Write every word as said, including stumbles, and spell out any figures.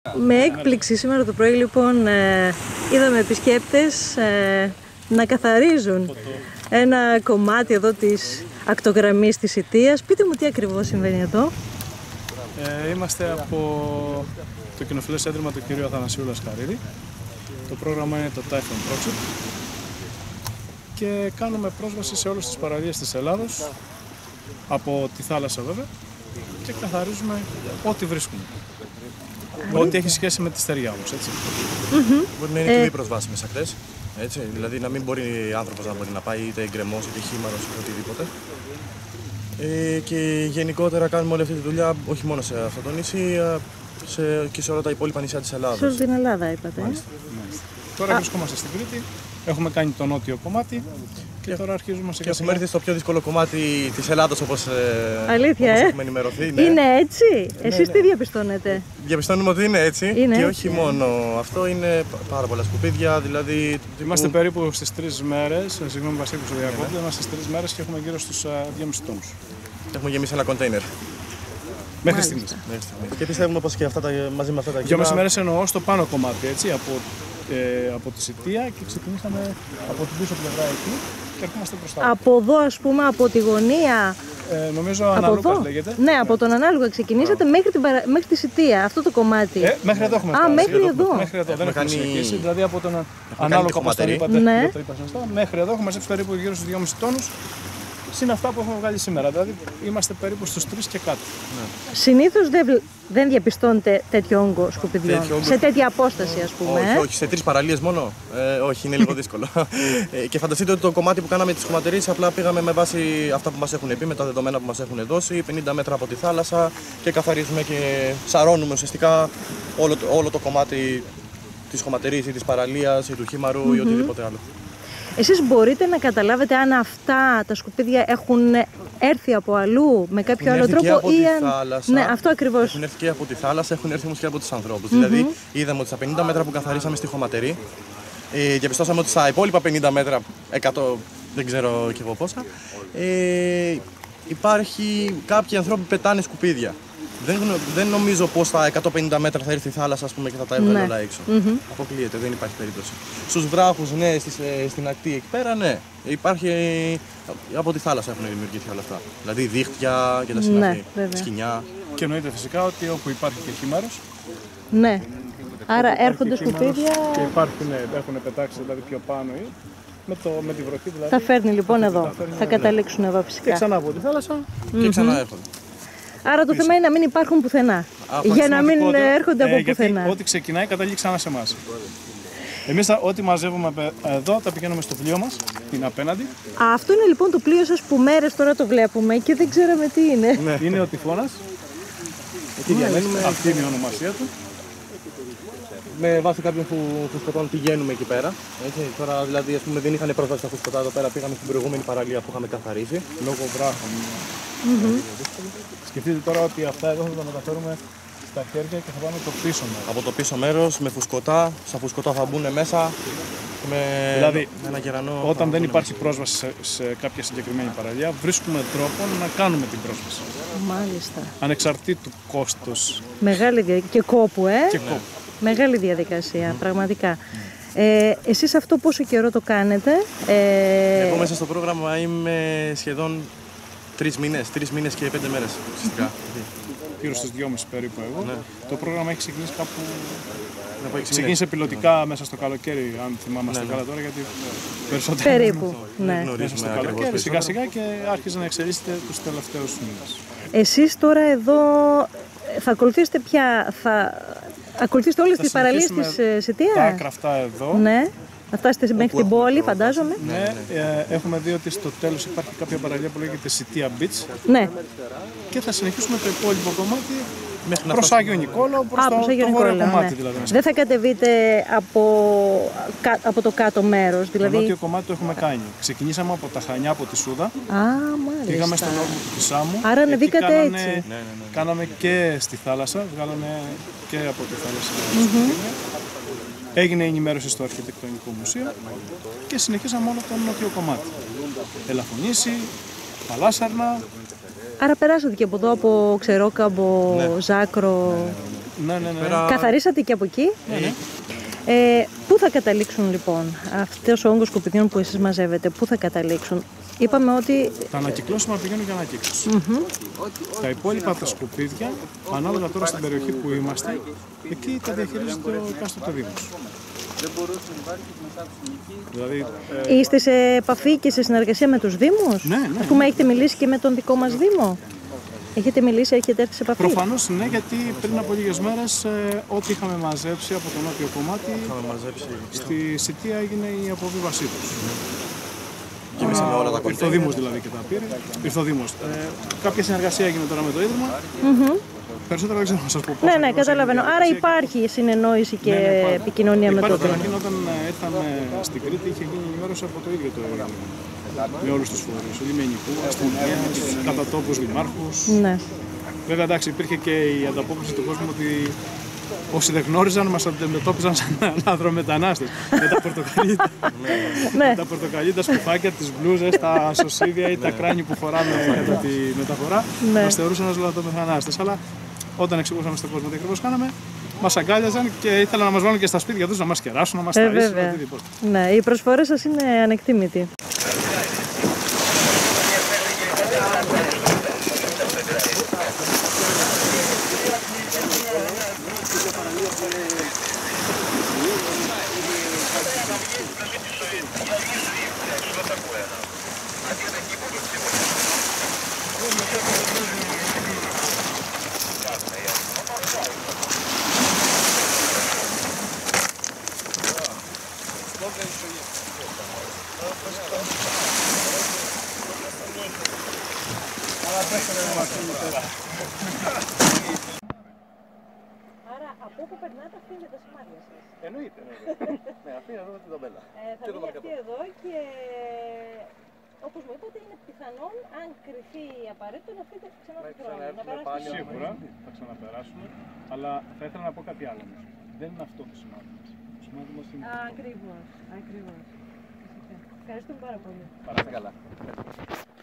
Με έκπληξη σήμερα το πρωί λοιπόν ε, είδαμε επισκέπτες ε, να καθαρίζουν ένα κομμάτι εδώ της ακτογραμμής της Ιττίας. Πείτε μου τι ακριβώς συμβαίνει εδώ. Ε, είμαστε από το κοινοφιλές ίδρυμα του κυρίου Αθανασίου Λασκαρίδη. Το πρόγραμμα είναι το Typhoon Project και κάνουμε πρόσβαση σε όλες τις παραλίες της Ελλάδος, από τη θάλασσα βέβαια, και καθαρίζουμε ό,τι βρίσκουμε. Ό,τι έχει σχέση με τη στεριά όμως, έτσι. Mm-hmm. Μπορεί να είναι και μη προσβάσιμες ακτές, έτσι, δηλαδή να μην μπορεί άνθρωπος να μπορεί να πάει είτε εγκρεμός είτε χήμαρος είτε οτιδήποτε. Ε, και γενικότερα κάνουμε όλη αυτή τη δουλειά όχι μόνο σε αυτό το νησί, σε, και σε όλα τα υπόλοιπα νησιά της Ελλάδας. Σε όλη την Ελλάδα είπατε. Μάλιστα. Μάλιστα. Τώρα βρισκόμαστε στην Κρήτη, έχουμε κάνει το νότιο κομμάτι και τώρα αρχίζουμε σε και έχουμε έρθει στο πιο δύσκολο κομμάτι της Ελλάδας, όπως, Αλήθεια, όπως ε? έχουμε ενημερωθεί. Ναι. Είναι έτσι, ναι, εσείς ναι. τι διαπιστώνετε? Διαπιστώνουμε ότι είναι έτσι είναι και έτσι, όχι ε? μόνο αυτό, είναι πάρα πολλά σκουπίδια. Δηλαδή, είμαστε που... περίπου στις τρεις μέρες, συγγνώμη Βασίλη που διακόπτω, ναι, είμαστε στις τρεις μέρες και έχουμε γύρω στους δυόμισι τόνους. Έχουμε γεμίσει ένα κοντέινερ. Μέχρι στιγμής. Και πιστεύουμε πως και αυτά τα, μαζί με αυτά τα δυόμισι μέρες εννοώ στο πάνω κομμάτι, έτσι, από, ε, από τη Ιττία και ξεκινήσαμε από την πίσω πλευρά εκεί και ερχόμαστε μπροστά. Από εδώ, ας πούμε, από τη γωνία. Ε, νομίζω Ανάλογα λέγεται. Ναι, από τον Ανάλογα ξεκινήσατε μέχρι, την, μέχρι τη Ιττία, αυτό το κομμάτι. Ε, μέχρι εδώ έχουμε Α, φτάσει. μέχρι εδώ. εδώ. Μέχρι εδώ δεν έχουμε κάνει... συνεχίσει. Δηλαδή από τον Ανάλογα που το είπατε, ναι. το είπα σωστά, μέχρι εδώ έχουμε μαζέψει περίπου γύρω στους δυόμισι τόνους. Συν αυτά που έχουμε βγάλει σήμερα. Δηλαδή είμαστε περίπου στους τρεις και κάτω. Ναι. Συνήθως δεν, δεν διαπιστώνετε τέτοιο όγκο σκουπιδιών. Τέτοιο όγκο... Σε τέτοια απόσταση, ας πούμε. Όχι, όχι, σε τρεις παραλίες μόνο. Ε, όχι, είναι λίγο δύσκολο. ε, και φανταστείτε ότι το κομμάτι που κάναμε τις χωματερίες απλά πήγαμε με βάση αυτά που μας έχουν πει, με τα δεδομένα που μας έχουν δώσει, πενήντα μέτρα από τη θάλασσα και καθαρίζουμε και σαρώνουμε ουσιαστικά όλο, όλο το κομμάτι της χωματερίας ή της παραλίας ή του χήμαρου mm-hmm. ή οτιδήποτε άλλο. Εσείς μπορείτε να καταλάβετε αν αυτά τα σκουπίδια έχουν έρθει από αλλού με κάποιο έχουν άλλο τρόπο και από ή τη αν... θάλασσα, ναι, αυτό ακριβώς. Έχουν έρθει και από τη θάλασσα, έχουν έρθει όμως και από τους ανθρώπους. Mm-hmm. Δηλαδή, είδαμε ότι στα πενήντα μέτρα που καθαρίσαμε στη χωματερή, ε, διαπιστώσαμε ότι στα υπόλοιπα πενήντα μέτρα, εκατό, δεν ξέρω και εγώ πόσα, ε, υπάρχει κάποιοι ανθρώποι που πετάνε σκουπίδια. Δεν, δεν νομίζω πως στα εκατόν πενήντα μέτρα θα έρθει η θάλασσα, ας πούμε, και θα τα έβγαλε ναι. όλα έξω. Mm-hmm. Αποκλείεται, δεν υπάρχει περίπτωση. Στους βράχους, ναι, στις, στην ακτή εκεί πέρα, ναι. Υπάρχει, από τη θάλασσα έχουν δημιουργηθεί όλα αυτά. Δηλαδή δίχτυα και τα συναφή, ναι, σκοινιά. Και εννοείται φυσικά ότι όπου υπάρχει και χήμαρος. Ναι. Άρα έρχονται σκουπίδια. Και υπάρχουν, ναι, έχουν πετάξει δηλαδή πιο πάνω ή με, το, με τη βροχή δηλαδή. Θα φέρνει λοιπόν εδώ. Θα, φέρνει, θα ναι. καταλήξουν εδώ φυσικά. Και ξανά από τη θάλασσα mm-hmm. και ξανά έρχονται. Άρα το θέμα είναι να μην υπάρχουν πουθενά. Α, για να μην έρχονται από ε, πουθενά. Γιατί ό,τι ξεκινάει καταλήγει ξανά σε εμάς. Εμείς ό,τι μαζεύουμε εδώ τα πηγαίνουμε στο πλοίο μας, είναι απέναντι. Α, αυτό είναι λοιπόν το πλοίο σας που μέρες τώρα το βλέπουμε και δεν ξέραμε τι είναι. Ναι. Είναι ο Τυφώνας. Εκεί διαμένουμε. Αυτή είναι η ονομασία του. Με βάση κάποιων φουσκωτών πηγαίνουμε εκεί πέρα. Έτσι. Τώρα δηλαδή ας πούμε, δεν είχαν πρόσβαση στα φουσκωτά εδώ πέρα, πήγαμε στην προηγούμενη παραλία που είχαμε καθαρίσει. Λόγω βράχων. Mm-hmm. Σκεφτείτε τώρα ότι αυτά εδώ θα τα μεταφέρουμε στα χέρια και θα πάμε το πίσω μέρος. Από το πίσω μέρος με φουσκωτά, στα φουσκωτά θα μπουν μέσα. Με δηλαδή, ένα γερανό, όταν δεν υπάρχει πρόσβαση σε, σε κάποια συγκεκριμένη παραλία, βρίσκουμε τρόπο να κάνουμε την πρόσβαση. Μάλιστα. Ανεξαρτήτου κόστος. Μεγάλη διαδικασία. Και κόπου, ε! Και κόπου. Μεγάλη διαδικασία, mm. πραγματικά. Mm. Ε, εσείς αυτό πόσο καιρό το κάνετε? Ε... Εγώ μέσα στο πρόγραμμα είμαι σχεδόν τρεις μήνες, τρεις μήνες και πέντε μέρες ουσιαστικά. Γύρω στους δυόμισι περίπου εγώ. Ναι. Το πρόγραμμα έχει ξεκινήσει κάπου... Ξεκίνησε πιλωτικά μέσα στο καλοκαίρι, αν θυμάμαστε ναι, καλά τώρα, γιατί περισσότερο περίπου, ναι. Μέσα στο καλοκαίρι, σιγά σιγά και άρχισε να εξελίσσεται τους τελευταίους μήνες. Εσείς τώρα εδώ θα ακολουθήσετε πια, θα ακολουθήσετε όλες τις παραλίες της Ιττίας? Τα άκρα αυτά εδώ. Ναι. Θα φτάσετε μέχρι την πόλη, φαντάζομαι. Ναι, ε, έχουμε δει ότι στο τέλος υπάρχει κάποια παραλία που λέγεται Σιτία Beach. Ναι. Και θα συνεχίσουμε το υπόλοιπο κομμάτι μέχρι προς Άγιο Νικόλαο, προς Α, το, προς Άγιο το βόρειο Νικόλαο, κομμάτι ναι. δηλαδή. Δεν θα κατεβείτε από, από το κάτω μέρος, δηλαδή... Το νότιο κομμάτι το έχουμε κάνει. Ξεκινήσαμε από τα Χανιά, από τη Σούδα. Α, μάλιστα. Πήγαμε στον όρμο του Κισάμου. Άρα ανεβήκατε κάνανε, έτσι. Ναι, ναι, ναι. Κάναμε και στη θάλασσα, βγάλαμε και από τη θάλασσα. Mm-hmm. Έγινε η ενημέρωση στο Αρχιτεκτονικό Μουσείο και συνεχίσαμε όλο το νότιο κομμάτι. Ελαφωνήσι, Παλάσσαρνα. Άρα περάσατε και από εδώ, από Ξερόκαμπο, ναι. Ζάκρο. Ναι, ναι, ναι. Ναι, ναι, ναι. Πέρα... Καθαρίσατε και από εκεί. Ναι, ναι. Ε, πού θα καταλήξουν λοιπόν αυτός ο όγκος σκουπιδιών που εσείς μαζεύετε, πού θα καταλήξουν? Είπαμε ότι... Τα ανακυκλώσιμα πηγαίνουν για ανακύκλωση. Mm-hmm. Τα υπόλοιπα τα σκουπίδια, ανάλογα τώρα στην περιοχή που είμαστε, εκεί τα διαχειρίζεται ο εκάστοτε Δήμος. Δηλαδή, ε... Είστε σε επαφή και σε συνεργασία με τους Δήμους? Ναι, ναι. Ας πούμε, έχετε μιλήσει και με τον δικό μας Δήμο? Έχετε μιλήσει, έχετε έρθει σε επαφή? Προφανώς ναι, γιατί πριν από λίγες μέρες ε, ό,τι είχαμε μαζέψει από το νότιο κομμάτι, στη Σιτία έγινε η αποβίβασή τους. Και εμείς με όλα τα Ήρθε ο Δήμος δηλαδή και τα πήρε. Ήρθε ο Δήμος. Ε, κάποια συνεργασία έγινε τώρα με το Ίδρυμα. Mm-hmm. Περισσότερα δεν ξέρω να σας πω πώς. Ναι, ναι, καταλαβαίνω. Άρα υπάρχει συνεννόηση και ναι, ναι, επικοινωνία με το Δήμο. Καταρχήν όταν ήρθαμε στην Κρήτη είχε γίνει ενημέρωση από το ίδιο το Ίδρυμα. Με όλους τους φορείς, λιμενικού, αστυνομίας, κατά τόπους δημάρχους. Ναι. Βέβαια εντάξει, υπήρχε και η ανταπόκριση του κόσμου ότι όσοι δεν γνώριζαν μας αντιμετώπιζαν σαν λαθρομετανάστες. Με τα πορτοκαλί, Ναι. τα πορτοκαλί, τα σκουφάκια, τις μπλούζες, τα σωσίδια ή τα κράνη που φοράμε κατά τη μεταφορά, Ναι. μας θεωρούσαν ως λαθρομετανάστες. Αλλά όταν εξηγούσαμε στον κόσμο τι ακριβώς κάναμε, μας αγκάλιαζαν και ήθελαν να μας βάλουν και στα σπίτια τους, να μας κεράσουν, να μας Ε, ταΐσουν, βέβαια. οτιδήποτε. Ναι, οι προσφορές σας είναι ανεκτήμητοι. Άρα από όπου περνάτε αφήνετε τα σημάδια σας? Εννοείται. Ναι, αυτή είναι εδώ την ταμπέλα. Ε, θα μείνει αυτή εδώ και όπως μου είπατε είναι πιθανόν αν κρυφεί απαραίτητο να φύγετε ξανά τον χρόνο. Να περάσετε. Σίγουρα θα ξαναπεράσουμε, αλλά θα ήθελα να πω κάτι άλλο. Δεν είναι αυτό το σημάδι μας. Το σημάδι μας είναι... Ακριβώς, ακριβώς. Ευχαριστούμε πάρα πολύ. Παρά καλά.